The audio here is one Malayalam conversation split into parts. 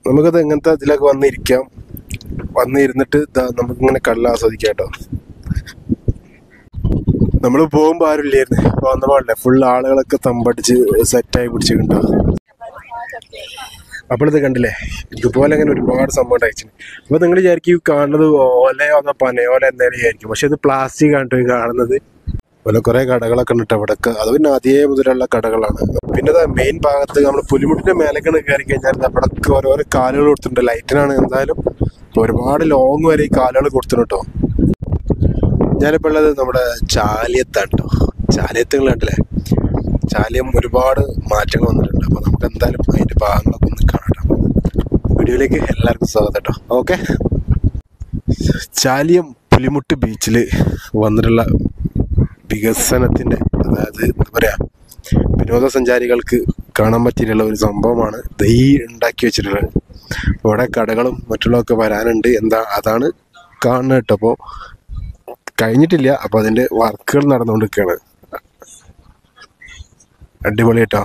നമുക്കത് എങ്ങനത്തെ ഇതിലൊക്കെ വന്നിരിക്കാം, വന്നിരുന്നിട്ട് നമുക്കിങ്ങനെ കടൽ ആസ്വദിക്കാം കേട്ടോ. നമ്മൾ പോകുമ്പോൾ ആരും ഇല്ലായിരുന്നു, ഇപ്പോൾ വന്ന പാടില്ല, ഫുൾ ആളുകളൊക്കെ തമ്പടിച്ച് സെറ്റായി പിടിച്ചിട്ടുണ്ടോ. അപ്പോഴത് കണ്ടില്ലേ, ഇതുപോലെ അങ്ങനെ ഒരുപാട് സംഭവം ഉണ്ടായിച്ചു. അപ്പോൾ നിങ്ങൾ വിചാരിക്കും കാണുന്നത് ഓലയോ അതോ പനയോല എന്തായാലും വിചാരിക്കും, പക്ഷെ ഇത് പ്ലാസ്റ്റിക് ആണ് കാണുന്നത്. അതുപോലെ കുറേ കടകളൊക്കെ ഉണ്ട് അവിടെയൊക്കെ, അത് പിന്നെ അതേ മുതലുള്ള കടകളാണ്. പിന്നെ മെയിൻ ഭാഗത്ത് നമ്മൾ പുലിമുട്ടിന്റെ മേലേക്കാണ് കയറി കഴിഞ്ഞാൽ അവിടെയൊക്കെ ഓരോരോ കാലുകൾ കൊടുത്തിട്ടുണ്ട്. ലൈറ്റിനാണ് എന്തായാലും ഒരുപാട് ലോങ് വരെ ഈ കാലുകൾ കൊടുത്തിട്ടുണ്ട് കേട്ടോ. ഞാനിപ്പോൾ ഉള്ളത് നമ്മുടെ ചാലിയത്താണ് കേട്ടോ. ചാലിയത്തുകൾ കണ്ടില്ലേ, ചാലിയം ഒരുപാട് മാറ്റങ്ങൾ വന്നിട്ടുണ്ട്. അപ്പോൾ നമുക്ക് എന്തായാലും അതിൻ്റെ ഭാഗങ്ങളൊക്കെ ഒന്ന് കാണാം. വീഡിയോയിലേക്ക് എല്ലാവർക്കും സ്വാഗതം കേട്ടോ. ഓക്കെ, ചാലിയം പുലിമുട്ട് ബീച്ചിൽ വന്നിട്ടുള്ള വികസനത്തിൻ്റെ, അതായത് എന്താ പറയുക, വിനോദസഞ്ചാരികൾക്ക് കാണാൻ പറ്റിയിട്ടുള്ള ഒരു സംഭവമാണ് ഈ ഉണ്ടാക്കി വെച്ചിട്ടുള്ളത്. ഇവിടെ കടകളും മറ്റുള്ളതൊക്കെ വരാനുണ്ട്, അതാണ് കാണുന്നത് കേട്ടോ. അപ്പോൾ കഴിഞ്ഞിട്ടില്ല, അപ്പോൾ അതിൻ്റെ വർക്കുകൾ നടന്നുകൊണ്ടിരിക്കുകയാണ്. അടിപൊളി കേട്ടോ.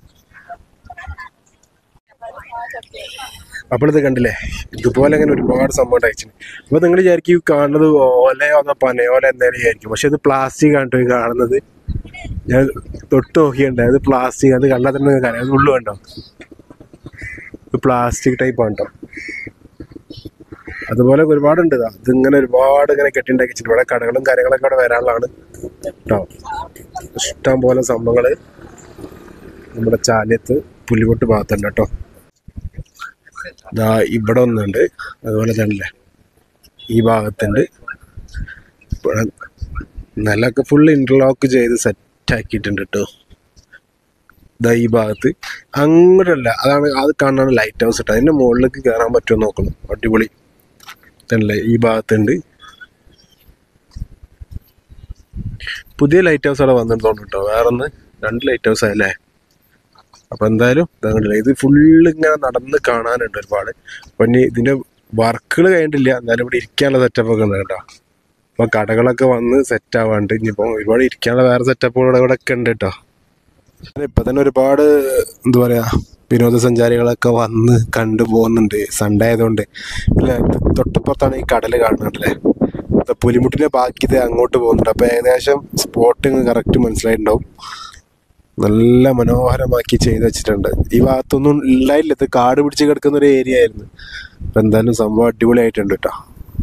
അപ്പോഴത് കണ്ടില്ലേ, ഇതുപോലെ അങ്ങനെ ഒരുപാട് സംഭവം ഉണ്ടായിച്ചു. അപ്പോൾ നിങ്ങൾ വിചാരിക്കും കാണുന്നത് ഓലയോ അതോ പനയോല എന്തായാലും വിചാരിക്കും, പക്ഷെ ഇത് പ്ലാസ്റ്റിക് ആണ് കേട്ടോ കാണുന്നത്. ഞാൻ തൊട്ട് നോക്കിയുണ്ട്, അത് പ്ലാസ്റ്റിക്, അത് കണ്ടാൽ തന്നെ കാര്യം, അത് ഉള്ളു കണ്ടോ, ഇത് പ്ലാസ്റ്റിക് ടൈപ്പ് ആണ് കേട്ടോ. അതുപോലെ ഒരുപാടുണ്ട്, അതിങ്ങനെ ഒരുപാട് ഇങ്ങനെ കെട്ടിണ്ടാക്കി വെച്ചിട്ട് ഇവിടെ കടകളും കാര്യങ്ങളൊക്കെ അവിടെ വരാനുള്ളതാണ് കേട്ടോ. ഇഷ്ടം പോലെ സംഭവങ്ങൾ നമ്മുടെ ചാലിയത്ത് പുലിമുട്ട് ഭാഗത്തുണ്ട് കേട്ടോ. ഇവിടെ ഒന്നുണ്ട്, അതുപോലെ തന്നെ ഈ ഭാഗത്തുണ്ട്. ഇവിടെ നിലമൊക്കെ ഫുൾ ഇന്റർലോക്ക് ചെയ്ത് സെറ്റാക്കിയിട്ടുണ്ട് കേട്ടോ. ഈ ഭാഗത്ത് അങ്ങോട്ടല്ല, അത് കാണാണ് ലൈറ്റ് ഹൗസ് കേട്ടോ. അതിൻ്റെ മുകളിലേക്ക് കയറാൻ പറ്റുമോ നോക്കണം, അടിപൊളി തന്നെ. ഈ ഭാഗത്തുണ്ട് പുതിയ ലൈറ്റ് ഹൗസ് അവിടെ വന്നിട്ട് തോന്നുന്നു കേട്ടോ. വേറൊന്ന് 2 ലൈറ്റ് ഹൗസ് ആയല്ലേ. അപ്പോൾ എന്തായാലും ഇതങ്ങോട്ടില്ല, ഇത് ഫുള്ള് ഇങ്ങനെ നടന്ന് കാണാനുണ്ട് ഒരുപാട്. അപ്പം ഇനി ഇതിൻ്റെ വർക്കുകൾ കഴിഞ്ഞിട്ടില്ല, എന്നാലും ഇവിടെ ഇരിക്കാനുള്ള സെറ്റപ്പൊക്കെ ഉണ്ട് കേട്ടോ. അപ്പോൾ കടകളൊക്കെ വന്ന് സെറ്റ് ആവാണ്ട്, ഇനിയിപ്പോൾ ഒരുപാട് ഇരിക്കാനുള്ള വേറെ സെറ്റപ്പുകൾ ഇവിടെ ഒക്കെ ഉണ്ട് കേട്ടോ. ഇപ്പം തന്നെ ഒരുപാട് എന്താ പറയുക, വിനോദസഞ്ചാരികളൊക്കെ വന്ന് കണ്ടു പോകുന്നുണ്ട്. സൺഡേ ആയതുകൊണ്ട്. പിന്നെ തൊട്ടപ്പുറത്താണ് ഈ കടൽ കാണുന്നുണ്ടല്ലേ, പുലിമുട്ടിൻ്റെ ബാക്കി ഇത് അങ്ങോട്ട് പോകുന്നുണ്ട്. അപ്പോൾ ഏകദേശം സ്പോട്ടിങ് കറക്റ്റ് മനസ്സിലായിട്ടുണ്ടാവും. നല്ല മനോഹരമാക്കി ചെയ്ത് വെച്ചിട്ടുണ്ട്. ഈ ഭാഗത്തൊന്നും ഉണ്ടായില്ല, ഇത് കാട് പിടിച്ച് കിടക്കുന്ന ഒരു ഏരിയ ആയിരുന്നു. അപ്പം എന്തായാലും സംഭവം അടിപൊളിയായിട്ടുണ്ട് കേട്ടോ.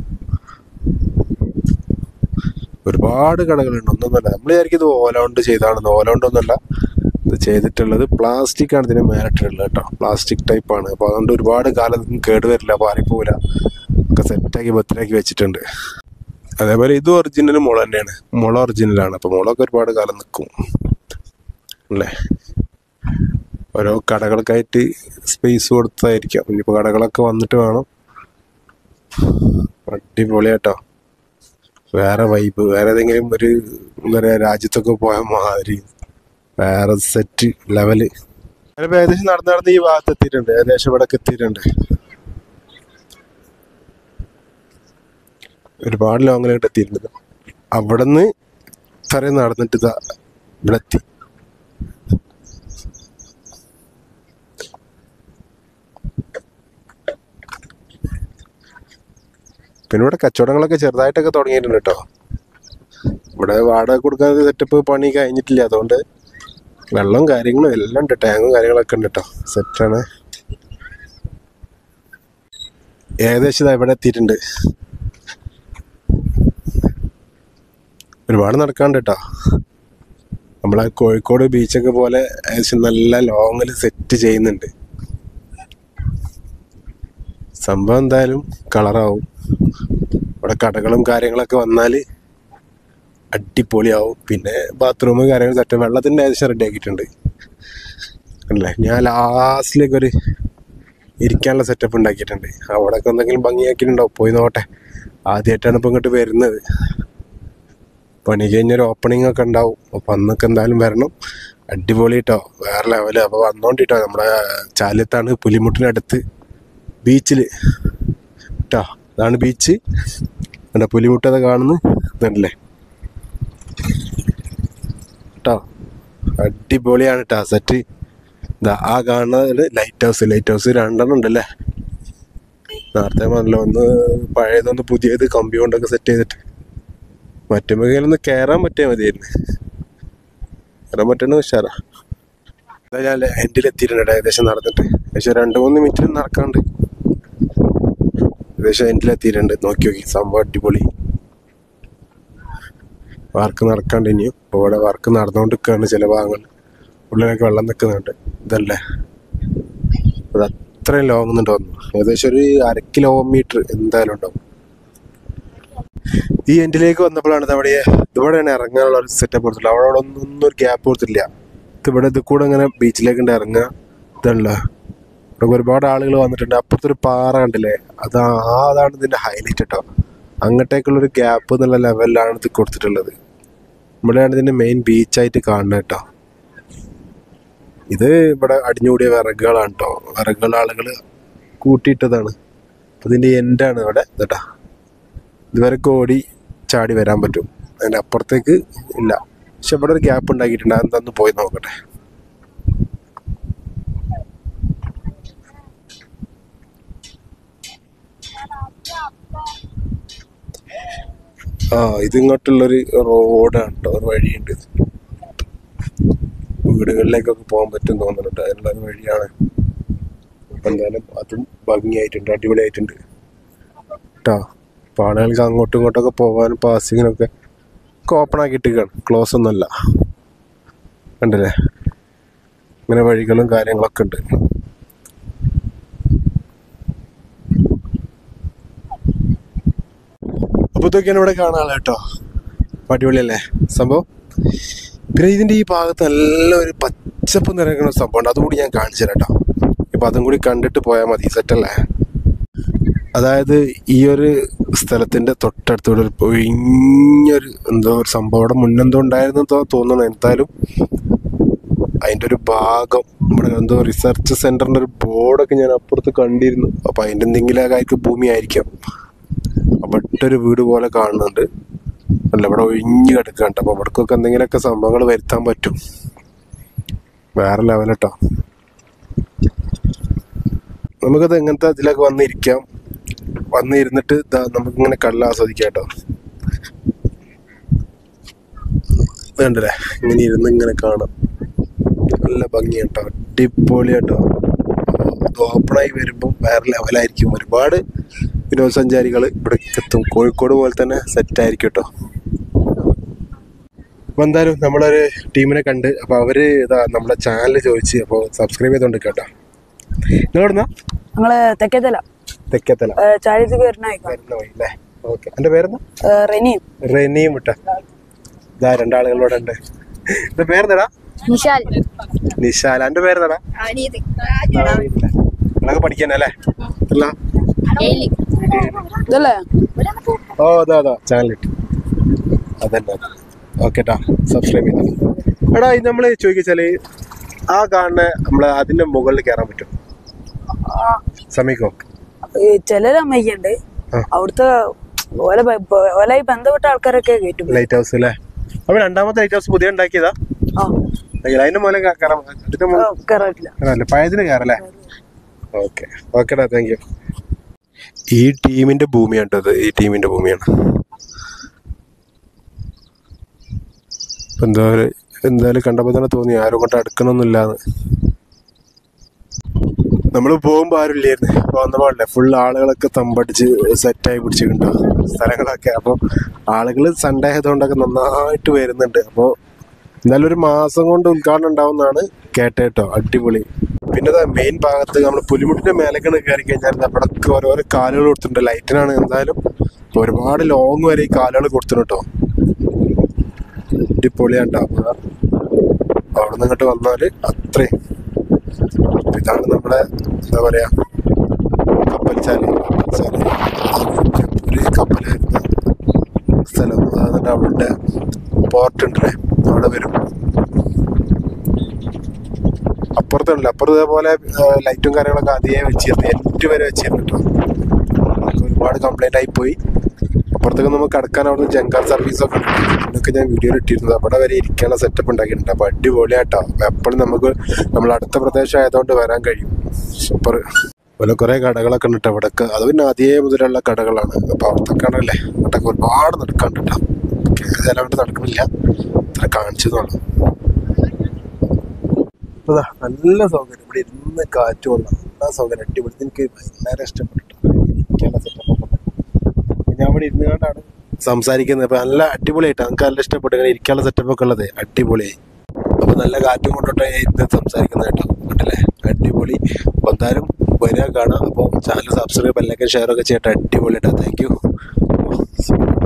ഒരുപാട് കടകളുണ്ട്, ഒന്നൊന്നുമല്ല. നമ്മൾ വിചാരിക്കും ഇത് ഓല കൊണ്ട് ചെയ്താണെന്ന്, ഓല കൊണ്ടൊന്നുമല്ല ഇത് ചെയ്തിട്ടുള്ളത്. പ്ലാസ്റ്റിക് ആണ് ഇതിന് മേലിട്ടുള്ളത് കേട്ടോ, പ്ലാസ്റ്റിക് ടൈപ്പാണ്. അപ്പോൾ അതുകൊണ്ട് ഒരുപാട് കാലം കേടുവരില്ല, പാറിപ്പോവില്ല, ഒക്കെ സെറ്റാക്കി ബത്തിലാക്കി വെച്ചിട്ടുണ്ട്. അതേപോലെ ഇത് ഒറിജിനൽ മുള തന്നെയാണ്, മുള ഒറിജിനലാണ്. അപ്പോൾ മുളയൊക്കെ ഒരുപാട് കാലം നിൽക്കും അല്ലേ. ഓരോ കടകൾക്കായിട്ട് സ്പേസ് കൊടുത്തതായിരിക്കാം. ഇനിയിപ്പോൾ കടകളൊക്കെ വന്നിട്ട് വേണം. അടിപൊളിയാട്ടോ, വേറെ വൈബ്, വേറെ ഏതെങ്കിലും ഒരു എന്താ പറയുക രാജ്യത്തൊക്കെ പോയ മാതിരി വേറെ സെറ്റ് ലെവല്. ഞാനിപ്പോൾ ഏകദേശം നടന്ന് ഈ ഭാഗത്ത് എത്തിയിട്ടുണ്ട്, ഏകദേശം ഇവിടെയൊക്കെ എത്തിയിട്ടുണ്ട്. ഒരുപാട് ലോങ്ങിലായിട്ട് എത്തിയിട്ടുണ്ട്. അവിടെ നിന്ന് ഇത്രയും നടന്നിട്ട് ഇതാ ഇവിടെ എത്തി. പിന്നെ ഇവിടെ കച്ചവടങ്ങളൊക്കെ ചെറുതായിട്ടൊക്കെ തുടങ്ങിയിട്ടുണ്ട് കേട്ടോ. ഇവിടെ വാടക കൊടുക്കാതെ സെറ്റപ്പ് പണി കഴിഞ്ഞിട്ടില്ല, അതുകൊണ്ട് വെള്ളവും കാര്യങ്ങളും എല്ലാം ഉണ്ട്, ടാങ്കും കാര്യങ്ങളൊക്കെ ഉണ്ട് കേട്ടോ. സെറ്റാണ്. ഏകദേശം ഇതാ ഇവിടെ എത്തിയിട്ടുണ്ട്. ഒരുപാട് നടക്കാണ്ട് കേട്ടോ. നമ്മളെ കോഴിക്കോട് ബീച്ചൊക്കെ പോലെ ഏകദേശം നല്ല ലോങ്ങിൽ സെറ്റ് ചെയ്യുന്നുണ്ട്. സംഭവം എന്തായാലും കളറാവും. ഇവിടെ കടകളും കാര്യങ്ങളൊക്കെ വന്നാൽ അടിപൊളിയാവും. പിന്നെ ബാത്റൂം കാര്യങ്ങൾ സെറ്റ്, വെള്ളത്തിൻ്റെ ഏകദേശം റെഡി ആക്കിയിട്ടുണ്ട് അല്ലേ. ഞാൻ ലാസ്റ്റിലേക്കൊരു ഇരിക്കാനുള്ള സെറ്റപ്പ് ഉണ്ടാക്കിയിട്ടുണ്ട്. അവിടെയൊക്കെ എന്തെങ്കിലും ഭംഗിയാക്കിയിട്ടുണ്ടാവും, പോയി നോട്ടെ. ആദ്യമായിട്ടാണ് ഇപ്പോൾ ഇങ്ങോട്ട് വരുന്നത്. പണി കഴിഞ്ഞൊരു ഓപ്പണിംഗ് ഒക്കെ ഉണ്ടാവും. അപ്പോൾ അന്നൊക്കെ എന്തായാലും വരണം. അടിപൊളി കേട്ടോ, വേറെ ലെവല്. അപ്പോൾ വന്നോണ്ടിട്ടോ, നമ്മുടെ ചാലിയത്താണ്, പുലിമുട്ടിനടുത്ത് ബീച്ചിൽ കേട്ടോ. അതാണ് ബീച്ച്. എൻ്റെ പുലിമുട്ടത് കാണുന്നു ഇതല്ലേ കേട്ടോ. അടിപൊളിയാണ് കേട്ടോ സെറ്റ്. ഇതാ ആ കാണുന്നത് ലൈറ്റ് ഹൗസ്. ലൈറ്റ് ഹൗസ് 2 ഉണ്ടല്ലേ. നേരത്തെ പറഞ്ഞല്ലോ ഒന്ന് പഴയതൊന്ന് പുതിയത് കമ്പി കൊണ്ടൊക്കെ സെറ്റ് ചെയ്തിട്ട് മറ്റേ മേഖലൊന്ന് കയറാൻ പറ്റിയാൽ മതിയായിരുന്നു. കയറാൻ പറ്റണ ഉഷാറാ. ഞാൻ എൻഡിലെത്തിയിട്ടുണ്ട് ഏകദേശം നടന്നിട്ട്. ഏകദേശം 2-3 മിനിറ്റ് നടക്കാണ്ട് ഏകദേശം എൻഡിലെത്തിയിട്ടുണ്ട്. നോക്കി സംഭവം അടിപൊളി. വർക്ക് നടക്കാണ്ട് ഇനിയും. അപ്പോൾ ഇവിടെ വർക്ക് നടന്നുകൊണ്ടിരിക്കുകയാണ്. ചില ഭാഗങ്ങൾ ഉള്ളിലൊക്കെ വെള്ളം നിൽക്കുന്നുണ്ട്. ഇതല്ലേ അത് അത്രയും ലോങ് എന്നുണ്ട് വന്നു. ഏകദേശം ഒരു 1/2 കിലോമീറ്റർ എന്തായാലും ഉണ്ടാവും. ഈ എൻഡിലേക്ക് വന്നപ്പോഴാണ് ഇവിടെയാണ് ഇറങ്ങാനുള്ള ഒരു സെറ്റപ്പ് കൊടുത്തില്ല. അവിടെ ഒന്നും ഒരു ഗ്യാപ്പ് കൊടുത്തില്ല. ഇത് കൂടെ ഇങ്ങനെ ബീച്ചിലേക്ക് ഉണ്ട് ഇറങ്ങുക. ഇതല്ല ഇവിടെ ഒരുപാട് ആളുകൾ വന്നിട്ടുണ്ട്. അപ്പുറത്തൊരു പാറ കണ്ടില്ലേ, അതാണ് ഇതിന്റെ ഹൈലൈറ്റ് കേട്ടോ. അങ്ങോട്ടേക്കുള്ളൊരു ഗ്യാപ്പ് എന്നുള്ള ലെവലിലാണ് ഇത് കൊടുത്തിട്ടുള്ളത്. ഇവിടെയാണ് ഇതിന്റെ മെയിൻ ബീച്ചായിട്ട് കാണുന്നത് കേട്ടോ. ഇത് ഇവിടെ അടിഞ്ഞുകൂടിയ വിറകുകളാണ് കേട്ടോ. വിറകുകൾ ആളുകൾ കൂട്ടിയിട്ടതാണ്. അതിന്റെ എൻഡാണ് ഇവിടെ കേട്ടോ. ഇതുവരെ ഓടി ചാടി വരാൻ പറ്റും, അതിന്റെ അപ്പുറത്തേക്ക് ഇല്ല. പക്ഷെ ഇവിടെ ഒരു ഗ്യാപ്പ് ഉണ്ടാക്കിയിട്ടുണ്ട്. അതെന്താന്ന് പോയി നോക്കട്ടെ. ഇതിങ്ങോട്ടുള്ളൊരു റോഡാണ് കേട്ടോ. ഒരു വഴിയുണ്ട്, വീടുകളിലേക്കൊക്കെ പോകാൻ പറ്റും തോന്നുന്നുണ്ട്. അതിനുള്ള ഒരു വഴിയാണ്. എന്തായാലും അതും ഭംഗിയായിട്ടുണ്ട്, അടിപൊളിയായിട്ടുണ്ട് കേട്ടോ. അപ്പോൾ ആളുകൾക്ക് അങ്ങോട്ടും ഇങ്ങോട്ടൊക്കെ പോകാനും പാസിങ്ങിനൊക്കെ ഓപ്പൺ ആക്കിയിട്ടാണ്, ക്ലോസ് ഒന്നുമല്ല. കണ്ടില്ലേ, ഇങ്ങനെ വഴികളും കാര്യങ്ങളൊക്കെ ഉണ്ട്. അപ്പോൾ ഇതൊക്കെയാണ് ഇവിടെ കാണാനുള്ള കേട്ടോ. അടിപൊളിയല്ലേ സംഭവം. പിന്നെ ഇതിൻ്റെ ഈ ഭാഗത്ത് നല്ലൊരു പച്ചപ്പ് നിറയ്ക്കുന്ന ഒരു സംഭവമുണ്ട്. അതുകൂടി ഞാൻ കാണിച്ചു തരാം കേട്ടോ. ഇപ്പം അതും കൂടി കണ്ടിട്ട് പോയാൽ മതി. സെറ്റല്ലേ? അതായത് ഈ ഒരു സ്ഥലത്തിൻ്റെ തൊട്ടടുത്തൂടെ ഒരു ഒഴിഞ്ഞൊരു എന്തോ ഒരു സംഭവം അവിടെ മുന്നെന്തോ ഉണ്ടായിരുന്നു തോന്നണം. എന്തായാലും അതിൻ്റെ ഒരു ഭാഗം ഇവിടെ എന്തോ റിസർച്ച് സെൻ്ററിൻ്റെ ഒരു ബോർഡൊക്കെ ഞാൻ അപ്പുറത്ത് കണ്ടിരുന്നു. അപ്പോൾ അതിൻ്റെ എന്തെങ്കിലും ഭൂമി ആയിരിക്കാം. അവിടെ ഒരു വീട് പോലെ കാണുന്നുണ്ട്. അല്ല, ഇവിടെ ഒഴിഞ്ഞ് കിടക്കുന്നുണ്ട്. അപ്പോൾ അവിടേക്കൊക്കെ എന്തെങ്കിലുമൊക്കെ സംഭവങ്ങൾ വരുത്താൻ പറ്റും. വേറെ ലെവൽ കേട്ടോ. നമുക്കത് എങ്ങനത്തെ അതിലൊക്കെ വന്നിരുന്നിട്ട് നമുക്കിങ്ങനെ കല്ല് ആസ്വദിക്കാം കേട്ടോ. വേണ്ടല്ലേ, ഇങ്ങനെ ഇരുന്ന് ഇങ്ങനെ കാണാം. നല്ല ഭംഗിയാണ് കേട്ടോ, അടിപൊളി കേട്ടോ. ഇത് ഓപ്പണായി വരുമ്പം വേറെ ലെവലായിരിക്കും. ഒരുപാട് വിനോദസഞ്ചാരികൾ ഇവിടേക്ക് എത്തും. കോഴിക്കോട് പോലെ തന്നെ സെറ്റായിരിക്കും കേട്ടോ. അപ്പോൾ എന്തായാലും നമ്മളൊരു ടീമിനെ കണ്ട്. അപ്പോൾ അവർ നമ്മളെ ചാനൽ ചോദിച്ച്, അപ്പോൾ സബ്സ്ക്രൈബ് ചെയ്തോണ്ട് കേട്ടോ. നിങ്ങളെവിടുന്നാ? ഞങ്ങള് തെക്കേത്തല വഴിയില്ലേ? ഓക്കെ. എൻ്റെ പേരെന്താ? റെനിയും വിട്ട. ഇതാ 2 ആളുകളോടെ ഉണ്ട്. എൻ്റെ പേരെന്താടാ? നിശാൽ. എൻ്റെ പേരെന്താടാ? നിങ്ങളൊക്കെ പഠിക്കാനല്ലേ? അല്ല, ഓ അതാ ചാനലിട്ട് അതന്നെ. ഓക്കെ ട്ടാ, സബ്സ്ക്രൈബ് ചെയ്ത. എടാ, ഇത് നമ്മൾ ചോദിച്ചാല് ആ കാണുന്ന നമ്മള് അതിന്റെ മുകളിൽ കയറാൻ പറ്റും? സമീകോ? ചിലരമ്മയ്ക്കുണ്ട്. അവിടുത്തെ ഓലായി ബന്ധപ്പെട്ട ആൾക്കാരൊക്കെ കയറ്റും. ലൈറ്റ് ഹൗസ് അല്ലേ? അപ്പൊ 2ാമത്തെ ലൈറ്റ് ഹൗസ് പുതിയ ഉണ്ടാക്കിയതാ? അതിന്റെ മുകളിൽ കയറാറില്ല, പഴയതിന് കയറല്ലേ? ഓക്കെ ഓക്കെടാ, താങ്ക് യു. ഈ ടീമിന്റെ ഭൂമിയാണ് കേട്ടോ. ഈ ടീമിന്റെ ഭൂമിയാണ്. എന്തായാലും കണ്ടപ്പോൾ തന്നെ തോന്നി ആരും കൊണ്ട് അടുക്കണമൊന്നുമില്ലാന്ന്. നമ്മൾ പോകുമ്പോൾ ആരും ഇല്ലായിരുന്നു. അപ്പോൾ വന്നപ്പോഴല്ലേ ഫുൾ ആളുകളൊക്കെ തമ്പടിച്ച് സെറ്റായി പിടിച്ചിട്ടുണ്ടോ സ്ഥലങ്ങളൊക്കെ. അപ്പോൾ ആളുകൾ സൺഡേ ആയതുകൊണ്ടൊക്കെ നന്നായിട്ട് വരുന്നുണ്ട്. അപ്പോൾ എന്നാലും ഒരു മാസം കൊണ്ട് ഉദ്ഘാടനം ഉണ്ടാവുമെന്നാണ് കേട്ടോ. അടിപൊളി. പിന്നെ മെയിൻ ഭാഗത്ത് നമ്മൾ പുലിമുട്ടിന്റെ മേലേക്കാണ് കയറി കഴിഞ്ഞാൽ അവിടൊക്കെ ഓരോരോ കാലുകൾ കൊടുത്തിട്ടുണ്ട്. ലൈറ്റിനാണ്. എന്തായാലും ഒരുപാട് ലോങ് വരെ ഈ കാലുകൾ കൊടുത്തിട്ടുണ്ട് കേട്ടോ. അടിപൊളിയാണ്ടാവുക. അവിടെ നിന്ന് ഇങ്ങോട്ട് വന്നാൽ അത്രയും. ഇതാണ് നമ്മുടെ എന്താ പറയാ കപ്പൽച്ചാല്. ഒരു കപ്പലായിരുന്ന സ്ഥലം. എന്നിട്ട് അവിടെ പോർട്ട് ഉണ്ടല്ലേ, അവിടെ വരും. അപ്പുറത്തുണ്ടല്ലോ, അപ്പുറത്ത് ഇതേപോലെ ലൈറ്റും കാര്യങ്ങളൊക്കെ അധികം വെച്ചിരുന്നു. എൻഡ് വരെ വെച്ചിരുന്നു കേട്ടോ. ഒരുപാട് കംപ്ലൈന്റ് ആയി പോയി. അപ്പുറത്തേക്ക് നമുക്ക് കടക്കാൻ അവിടെ നിന്ന് ജങ്കാർ സർവീസൊക്കെ ഉണ്ട്. ഇതൊക്കെ ഞാൻ വീഡിയോയിൽ ഇട്ടിരുന്നത്. അവിടെ വരെ ഇരിക്കാനുള്ള സെറ്റപ്പ് ഉണ്ടാക്കിയിട്ടുണ്ട്. അപ്പോൾ അടിപൊളിയായിട്ടോ. എപ്പോഴും നമ്മൾ അടുത്ത പ്രദേശം ആയതുകൊണ്ട് വരാൻ കഴിയും. സൂപ്പർ. അതുപോലെ കുറേ കടകളൊക്കെ ഉണ്ട് കേട്ടോ ഇവിടെയൊക്കെ. അത് പിന്നെ അതേ മുതലുള്ള കടകളാണ്. അപ്പോൾ അവിടുത്തെ കടല്ലേ അവിടെയൊക്കെ ഒരുപാട് നടക്കാണ്ട് കേട്ടോ. ഏതായാലും അവിടെ നടക്കണില്ല, ഇത്ര കാണിച്ചതുള്ളൂ. അപ്പോൾ നല്ല സൗകര്യം, ഇവിടെ ഇരുന്ന് കാറ്റ് കൊള്ളാം, നല്ല സൗകര്യം, അടിപൊളി. എനിക്ക് വളരെ ഇഷ്ടപ്പെട്ടു. ഇരിക്കാനുള്ള സെറ്റപ്പൊക്കെ ഉണ്ട്. ഞാൻ ഇവിടെ ഇരുന്ന് കൊണ്ടാണ് സംസാരിക്കുന്നത്. അപ്പോൾ നല്ല അടിപൊളിയായിട്ട് നമുക്ക് നല്ല ഇഷ്ടപ്പെട്ടു. ഇങ്ങനെ ഇരിക്കാനുള്ള സെറ്റപ്പൊക്കെ ഉള്ളത് അടിപൊളിയായി. അപ്പോൾ നല്ല കാറ്റും കൊണ്ടോട്ടെ ഇരുന്ന് സംസാരിക്കുന്നത് കേട്ടോ. കണ്ടല്ലേ അടിപൊളി. അപ്പോൾ എന്തായാലും വരിക കാണാം. അപ്പോൾ ചാനൽ സബ്സ്ക്രൈബ്, ബെല്ലൈക്കൻ, ഷെയർ ഒക്കെ ചെയ്യട്ടെ. അടിപൊളിയായിട്ടാ. Thank U.